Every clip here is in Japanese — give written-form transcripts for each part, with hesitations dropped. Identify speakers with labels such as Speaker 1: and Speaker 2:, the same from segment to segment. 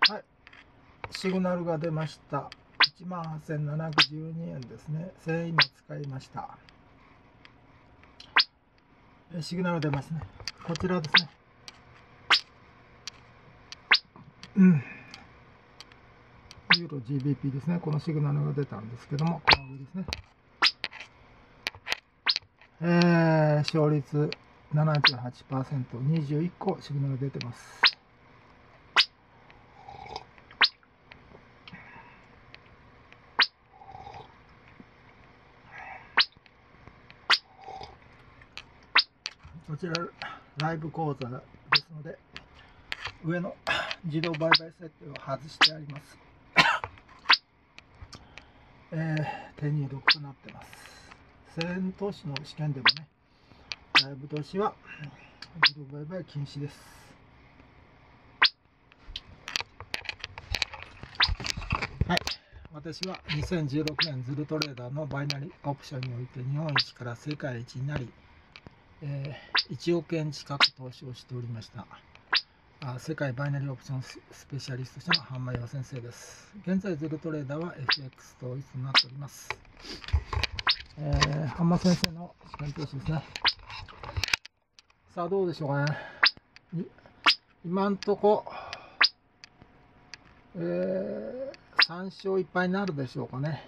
Speaker 1: はい、シグナルが出ました。18,712円ですね。1000円今使いました。シグナル出ますね。こちらですね。ユーロ GBP ですね。このシグナルが出たんですけども、この上ですね。勝率 78%、21個シグナル出てます。こちらライブ講座ですので、上の自動売買設定を外してあります。手入力となってます。1000円投資の試験でもね、ライブ投資は自動売買禁止です。はい、私は2016年ズルトレーダーのバイナリーオプションにおいて日本一から世界一になり、1億円近く投資をしておりました。世界バイナリーオプションスペシャリスト者の半間洋先生です。現在ズルトレーダーは FX 統一となっております。半間先生の試験投資ですね。さあどうでしょうかね。今んとこ、3勝1敗になるでしょうかね。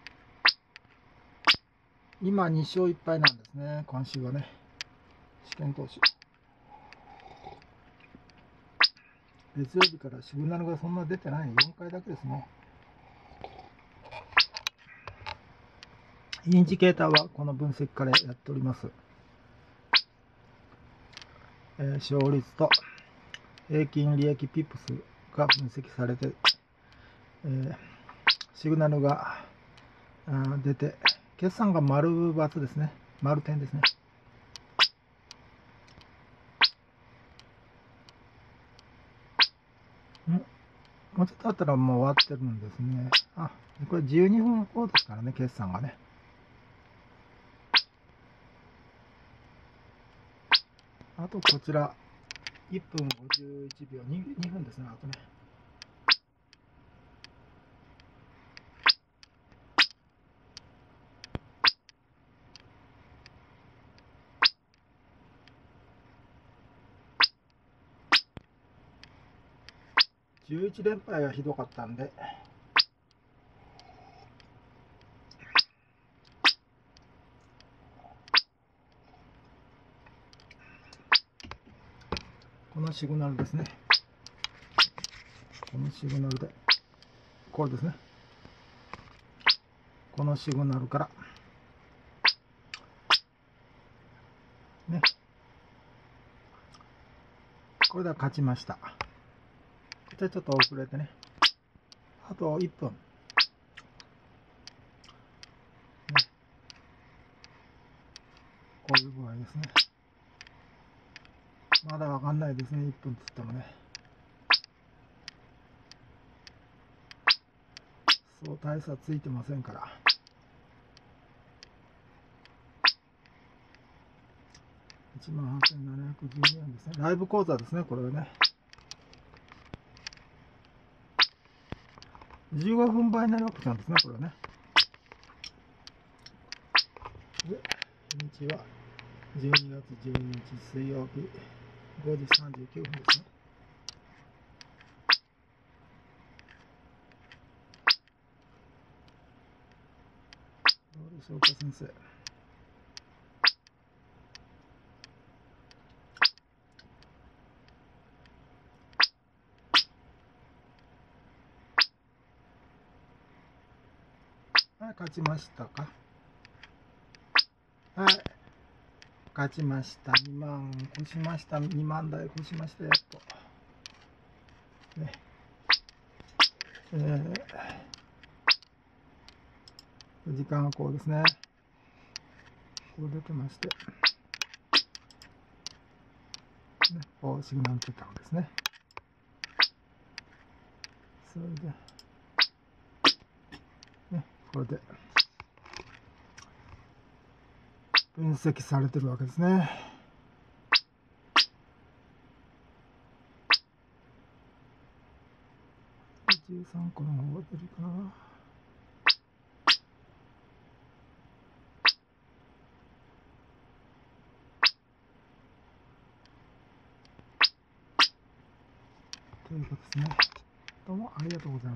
Speaker 1: 今2勝1敗なんですね。今週はね。試験投資。月曜日からシグナルがそんな出てない。4回だけですね。インジケーターはこの分析からやっております。勝率と平均利益ピップスが分析されて、シグナルが出て、決算が丸×ですね。丸点ですね。もうちょっとあったらもう終わってるんですね。これ12分ほどですからね、決算がね。あとこちら、1分51秒、2分ですね、あとね。11連敗はひどかったんで、このシグナルですね。このシグナルで、これですね。このシグナルから、ね。これでは勝ちました。こちらちょっと遅れてね。あと1分。こういう具合ですね。まだわかんないですね、1分つってもね。そう大差ついてませんから。18,712円ですね。ライブ講座ですね、これはね。15分倍になるわけなんですね、これはね。で、日にちは12月12日水曜日5時39分ですね。どうでしょうか、先生。はい、勝ちましたか。はい、勝ちました。2万越しました。2万台越しました。やっと。ね。時間がこうですね。こう出てまして。ね、こうシグナル出たんですね。それで、ね、これで分析されてるわけですね。 13個の方が出るかな。ということですね。どうもありがとうございます。